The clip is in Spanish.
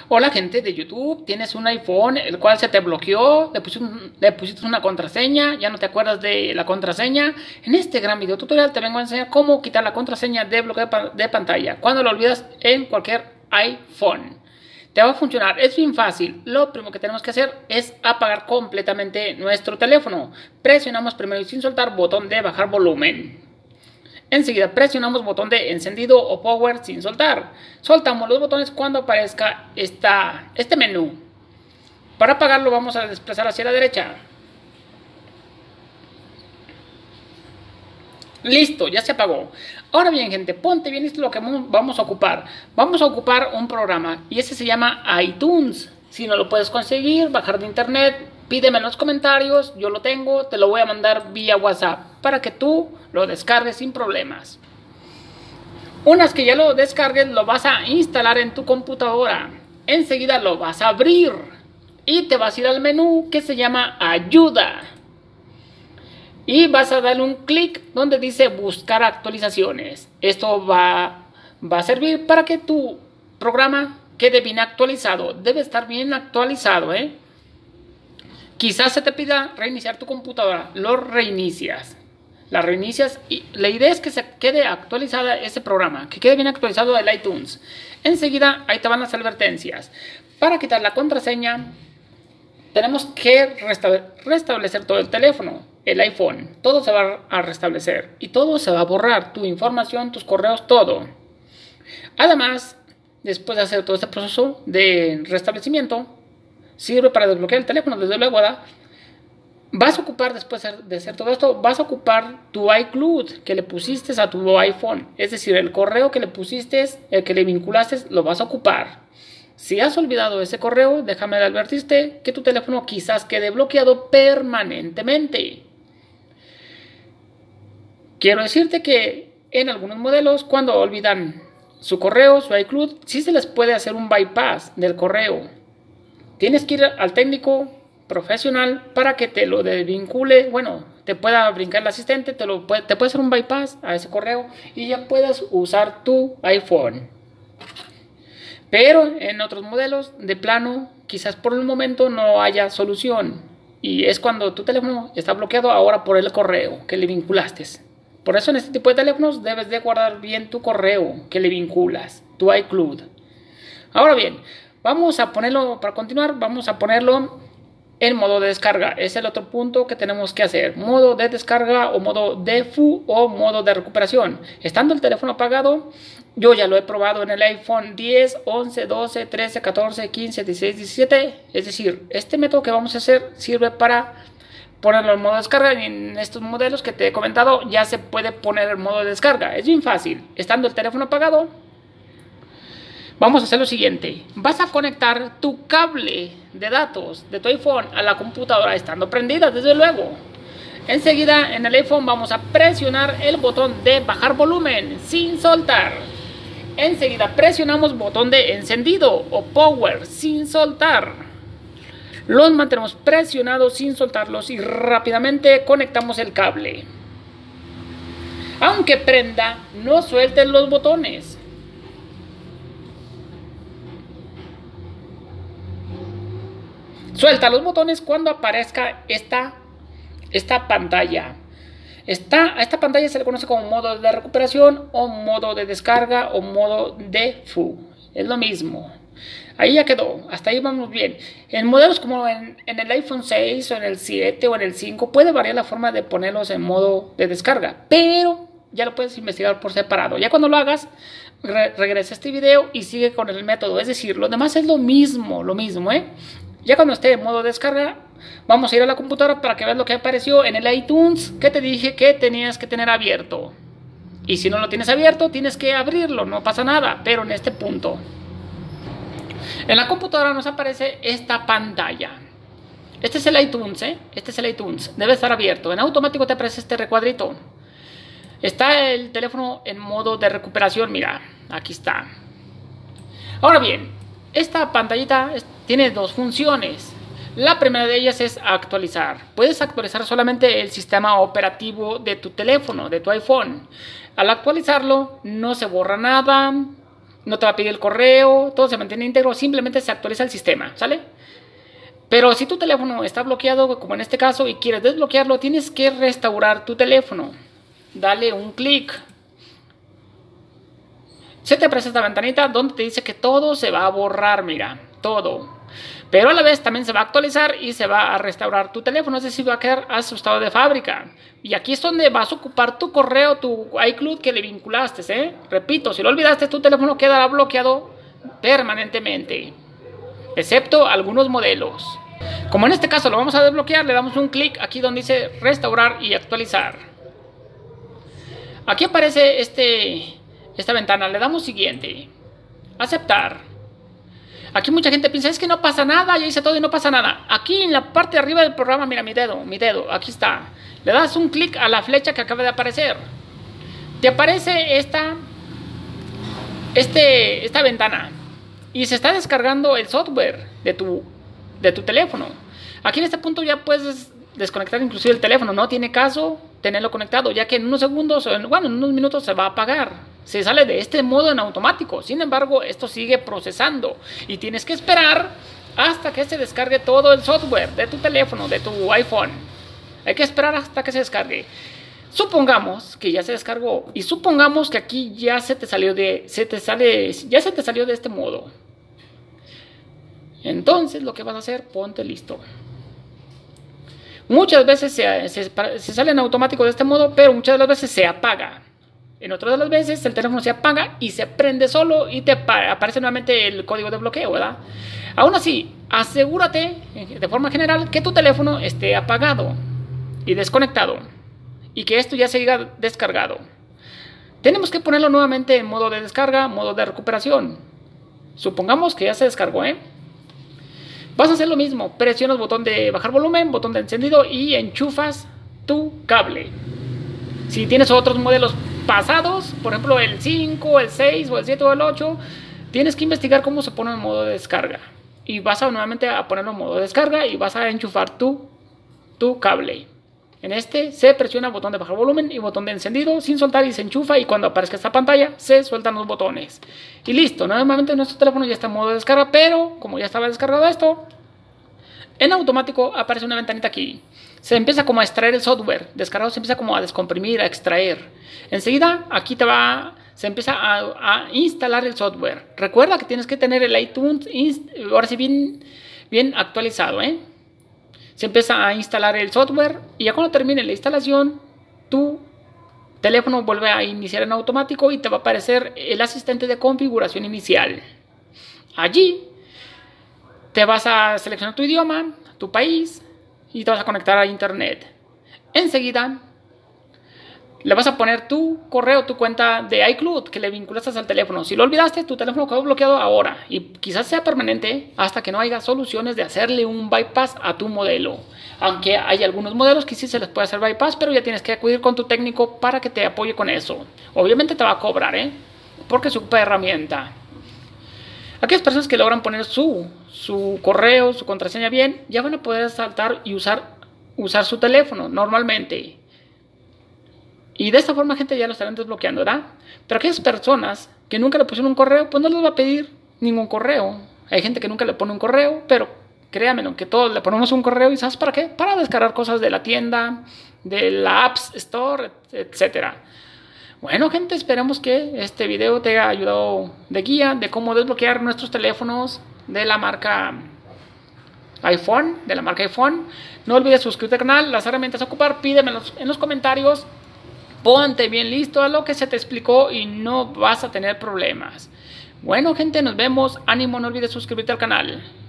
Hola gente de YouTube, tienes un iPhone el cual se te bloqueó, le pusiste una contraseña, ya no te acuerdas de la contraseña. En este gran video tutorial te vengo a enseñar cómo quitar la contraseña de bloqueo de pantalla cuando lo olvidas en cualquier iPhone. Te va a funcionar, es bien fácil. Lo primero que tenemos que hacer es apagar completamente nuestro teléfono. Presionamos primero y sin soltar botón de bajar volumen. Enseguida presionamos botón de encendido o power sin soltar. Soltamos los botones cuando aparezca este menú. Para apagarlo vamos a desplazar hacia la derecha. Listo, ya se apagó. Ahora bien, gente, ponte bien, esto es lo que vamos a ocupar. Vamos a ocupar un programa y ese se llama iTunes. Si no lo puedes conseguir, bajar de internet, pídeme en los comentarios, yo lo tengo, te lo voy a mandar vía WhatsApp para que tú lo descargues sin problemas. Una vez que ya lo descargues, lo vas a instalar en tu computadora. Enseguida lo vas a abrir y te vas a ir al menú que se llama Ayuda. Y vas a darle un clic donde dice buscar actualizaciones. Esto va a servir para que tu programa quede bien actualizado. Debe estar bien actualizado, Quizás se te pida reiniciar tu computadora. Lo reinicias. La reinicias y la idea es que se quede actualizada ese programa. Que quede bien actualizado el iTunes. Enseguida ahí te van las advertencias. Para quitar la contraseña tenemos que restablecer todo el teléfono. El iPhone. Todo se va a restablecer. Y todo se va a borrar. Tu información, tus correos, todo. Además, después de hacer todo este proceso de restablecimiento, sirve para desbloquear el teléfono, desde luego, ¿verdad? Vas a ocupar, después de hacer todo esto, vas a ocupar tu iCloud que le pusiste a tu iPhone. Es decir, el correo que le pusiste, el que le vinculaste, lo vas a ocupar. Si has olvidado ese correo, déjame advertirte que tu teléfono quizás quede bloqueado permanentemente. Quiero decirte que en algunos modelos, cuando olvidan su correo, su iCloud, sí se les puede hacer un bypass del correo. Tienes que ir al técnico profesional para que te lo desvincule. Bueno, te pueda brincar el asistente, te puede hacer un bypass a ese correo y ya puedas usar tu iPhone. Pero en otros modelos, de plano, quizás por el momento no haya solución. Y es cuando tu teléfono está bloqueado ahora por el correo que le vinculaste. Por eso en este tipo de teléfonos debes de guardar bien tu correo que le vinculas, tu iCloud. Ahora bien, vamos a ponerlo, para continuar, vamos a ponerlo en modo de descarga. Es el otro punto que tenemos que hacer. Modo de descarga o modo DFU o modo de recuperación. Estando el teléfono apagado, yo ya lo he probado en el iPhone 10, 11, 12, 13, 14, 15, 16, 17. Es decir, este método que vamos a hacer sirve para ponerlo en modo de descarga. Y en estos modelos que te he comentado ya se puede poner en modo de descarga. Es bien fácil. Estando el teléfono apagado, vamos a hacer lo siguiente. Vas a conectar tu cable de datos de tu iPhone a la computadora estando prendida, desde luego. Enseguida en el iPhone vamos a presionar el botón de bajar volumen sin soltar. Enseguida presionamos botón de encendido o power sin soltar. Los mantenemos presionados sin soltarlos y rápidamente conectamos el cable. Aunque prenda, no suelten los botones. Suelta los botones cuando aparezca esta pantalla. A esta pantalla se le conoce como modo de recuperación o modo de descarga o modo DFU. Es lo mismo. Ahí ya quedó. Hasta ahí vamos bien. En modelos como en el iPhone 6 o en el 7 o en el 5 puede variar la forma de ponerlos en modo de descarga. Pero ya lo puedes investigar por separado. Ya cuando lo hagas, regresa a este video y sigue con el método. Es decir, lo demás es lo mismo, Ya cuando esté en modo descarga, vamos a ir a la computadora para que veas lo que apareció en el iTunes que te dije que tenías que tener abierto. Y si no lo tienes abierto, tienes que abrirlo, no pasa nada, pero en este punto. En la computadora nos aparece esta pantalla. Este es el iTunes, Este es el iTunes, debe estar abierto. En automático te aparece este recuadrito. Está el teléfono en modo de recuperación, mira, aquí está. Ahora bien, esta pantallita tiene dos funciones. La primera de ellas es actualizar. Puedes actualizar solamente el sistema operativo de tu teléfono, de tu iPhone. Al actualizarlo no se borra nada, no te va a pedir el correo, todo se mantiene íntegro, simplemente se actualiza el sistema, ¿sale? Pero si tu teléfono está bloqueado, como en este caso, y quieres desbloquearlo, tienes que restaurar tu teléfono. Dale un clic. Se te aparece esta ventanita donde te dice que todo se va a borrar, mira, todo. Pero a la vez también se va a actualizar y se va a restaurar tu teléfono, es decir, va a quedar a su estado de fábrica. Y aquí es donde vas a ocupar tu correo, tu iCloud que le vinculaste, ¿eh? Repito, si lo olvidaste, tu teléfono quedará bloqueado permanentemente, excepto algunos modelos. Como en este caso lo vamos a desbloquear, le damos un clic aquí donde dice restaurar y actualizar. Aquí aparece esta ventana, le damos siguiente, aceptar. Aquí mucha gente piensa, es que no pasa nada, ya hice todo y no pasa nada. Aquí en la parte de arriba del programa, mira mi dedo, aquí está. Le das un clic a la flecha que acaba de aparecer. Te aparece esta ventana y se está descargando el software de tu teléfono. Aquí en este punto ya puedes desconectar inclusive el teléfono, no tiene caso tenerlo conectado, ya que en unos segundos, bueno, en unos minutos se va a apagar. Se sale de este modo en automático. Sin embargo, esto sigue procesando y tienes que esperar hasta que se descargue todo el software de tu teléfono, de tu iPhone. Hay que esperar hasta que se descargue. Supongamos que ya se descargó y supongamos que aquí ya se te salió de este modo. Entonces lo que vas a hacer, ponte listo. Muchas veces se sale en automático de este modo, pero muchas de las veces se apaga. En otras de las veces el teléfono se apaga y se prende solo y te aparece nuevamente el código de bloqueo, ¿verdad? Aún así, asegúrate de forma general que tu teléfono esté apagado y desconectado y que esto ya se haya descargado. Tenemos que ponerlo nuevamente en modo de descarga, modo de recuperación. Supongamos que ya se descargó, Vas a hacer lo mismo, presionas botón de bajar volumen, botón de encendido y enchufas tu cable. Si tienes otros modelos pasados, por ejemplo el 5, el 6 o el 7 o el 8, tienes que investigar cómo se pone en modo de descarga. Y vas a nuevamente a ponerlo en modo de descarga y vas a enchufar tu cable. En este se presiona el botón de bajar volumen y botón de encendido sin soltar y se enchufa, y cuando aparezca esta pantalla se sueltan los botones. Y listo, nuevamente nuestro teléfono ya está en modo de descarga, pero como ya estaba descargado esto, en automático aparece una ventanita aquí. Se empieza como a extraer el software descargado, se empieza como a descomprimir, a extraer. Enseguida aquí se empieza a instalar el software. Recuerda que tienes que tener el iTunes ahora sí bien actualizado, Se empieza a instalar el software y ya cuando termine la instalación, tu teléfono vuelve a iniciar en automático y te va a aparecer el asistente de configuración inicial. Allí te vas a seleccionar tu idioma, tu país y te vas a conectar a internet. Enseguida le vas a poner tu correo, tu cuenta de iCloud que le vinculaste al teléfono. Si lo olvidaste, tu teléfono quedó bloqueado ahora y quizás sea permanente hasta que no haya soluciones de hacerle un bypass a tu modelo. Aunque hay algunos modelos que sí se les puede hacer bypass, pero ya tienes que acudir con tu técnico para que te apoye con eso. Obviamente te va a cobrar, porque se ocupa de herramienta. Aquellas personas que logran poner su correo, su contraseña bien, ya van a poder saltar y usar su teléfono normalmente. Y de esta forma, gente, ya lo estarán desbloqueando, ¿verdad? Pero aquellas personas que nunca le pusieron un correo, pues no les va a pedir ningún correo. Hay gente que nunca le pone un correo, pero créanme que todos le ponemos un correo. ¿Y sabes para qué? Para descargar cosas de la tienda, de la Apps Store, etc. Bueno, gente, esperemos que este video te haya ayudado de guía de cómo desbloquear nuestros teléfonos de la marca iPhone. No olvides suscribirte al canal, las herramientas a ocupar, pídemelos en los comentarios. Ponte bien listo a lo que se te explicó y no vas a tener problemas. Bueno, gente, nos vemos. Ánimo, no olvides suscribirte al canal.